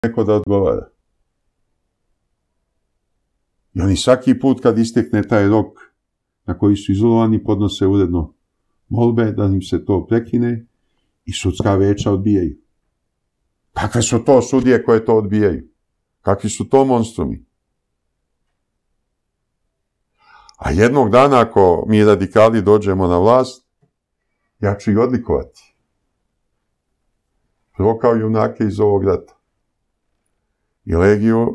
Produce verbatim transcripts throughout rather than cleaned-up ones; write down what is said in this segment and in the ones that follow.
neko da odgovara. I oni svaki put kad istekne taj rok na koji su izolovani, podnose uredno molbe da im se to prekine i sudska veća odbijaju. Kakve su to sudije koje to odbijaju? Kakvi su to monstrumi? A jednog dana, ako mi radikali dođemo na vlast, ja ću ih odlikovati. Prvo kao junake iz ovog rata. I Legiju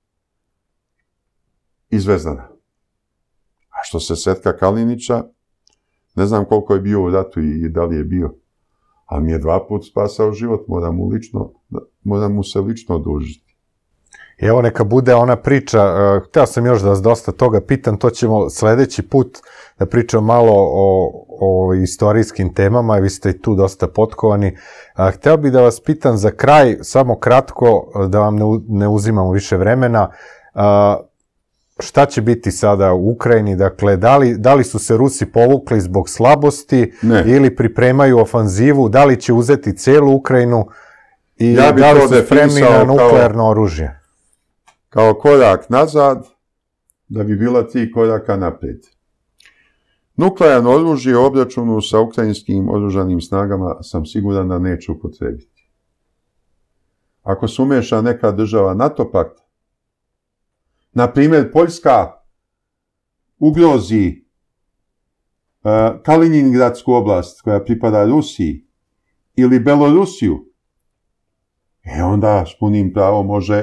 iz Zvezdana. A što se Setka Kalinića, ne znam koliko je bio u ratu i da li je bio, ali mi je dva put spasao život, moram mu, lično, moram mu se lično odužiti. I evo neka bude ona priča, uh, hteo sam još da vas dosta toga pitam, to ćemo sledeći put da pričamo malo o, o istorijskim temama, vi ste i tu dosta potkovani. Uh, hteo bih da vas pitam za kraj, samo kratko, da vam ne, ne uzimamo više vremena, uh, šta će biti sada u Ukrajini, dakle, da li, da li su se Rusi povukli zbog slabosti ne. Ili pripremaju ofanzivu, da li će uzeti celu Ukrajinu i ja da li su spremni na nuklearno kao, oružje? Kao korak nazad, da bi bila tri koraka napred. Nuklearno oružje u obračunu sa ukrajinskim oružanim snagama sam siguran da neće upotrebiti. Ako se umeša neka država NATO pakta, na primjer, Poljska ugrozi uh, Kaliningradsku oblast koja pripada Rusiji ili Belorusiju, e onda s punim pravom može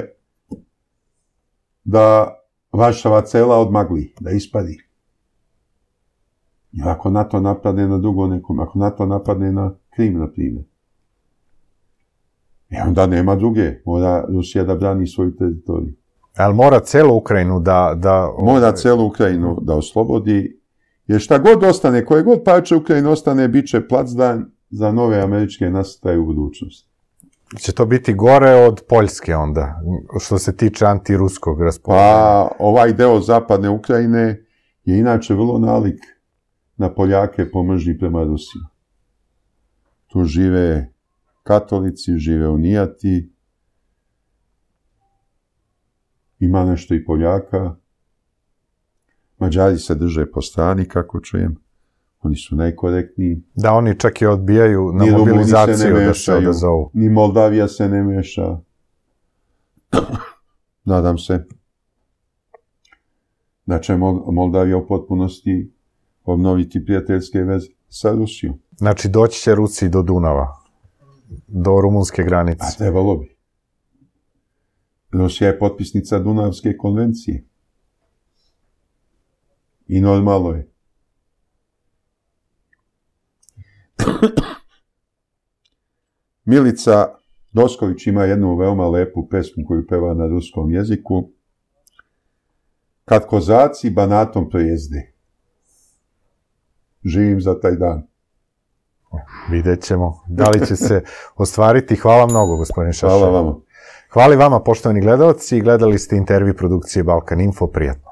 da Varšava cela odmagli, da ispadi. I ako NATO napadne na drugo nekom, ako NATO napadne na Krim, na primjer, e onda nema druge, mora Rusija da brani svoju teritoriju. Ali mora celu Ukrajinu da... da... Mora celu Ukrajinu da oslobodi, jer šta god ostane, koje god parče Ukrajine ostane, bit će placdarm za nove američke nasrtaje u budućnosti. Će to biti gore od Poljske onda, što se tiče antiruskog raspoloženja? Pa, ovaj deo zapadne Ukrajine je inače vrlo nalik na Poljake po mržnji prema Rusima. Tu žive katolici, žive unijati, ima nešto i Poljaka. Mađari se drže po strani, kako čujem. Oni su najkorektniji. Da, oni čak i odbijaju na mobilizaciju da se odazovu. Ni Moldavija se ne meša. Nadam se da će Moldavija u potpunosti obnoviti prijateljske veze sa Rusijom. Znači, doći će Rusi do Dunava, do rumunske granice. A trebalo bi. Rusija je potpisnica Dunavske konvencije. I normalno je. Milica Dosković ima jednu veoma lepu pesmu koju peva na ruskom jeziku. Kad kozaci Banatom projezde. Živim za taj dan. Vidjet ćemo da li će se ostvariti. Hvala mnogo, gospodine Šašelj. Hvala vama. Hvala vama, poštovani gledalci. Gledali ste intervju produkcije Balkan Info. Prijatno.